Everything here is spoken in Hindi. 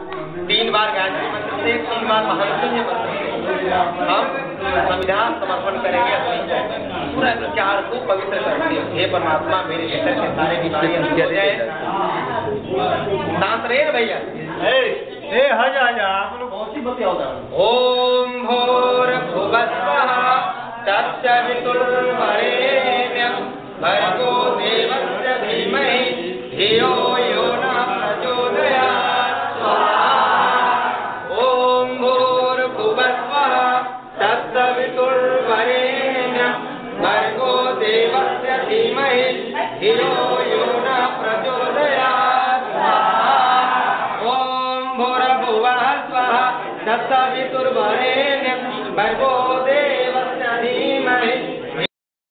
3 बार गायत्री मंत्र से, 3 बार महामृत्युंजय मंत्र से हम संविधान समर्पण करेंगे। अपनी पूरा विचार को पवित्र करके हे परमात्मा मेरे भीतर के सारे बीमारी हो जाए। शांत रहे भैया। आप लोग बहुत सी बतिया होता है। ओम भूर्भुवस्वः तत्सवितुर्वरेण्यं भर्गो देवस्य धीमहि धियो यो नः प्रचोदयात् स्वाहा। ओम भूर्भुवस्वः तत्सवितुर्वरेण्यं भर्गो देवस्य धीमहि धियो यो नः प्रचोदयात् स्वाहा। ओम भूर्भुवः स्वः तत्सवितुर्वरेण्यं भर्गो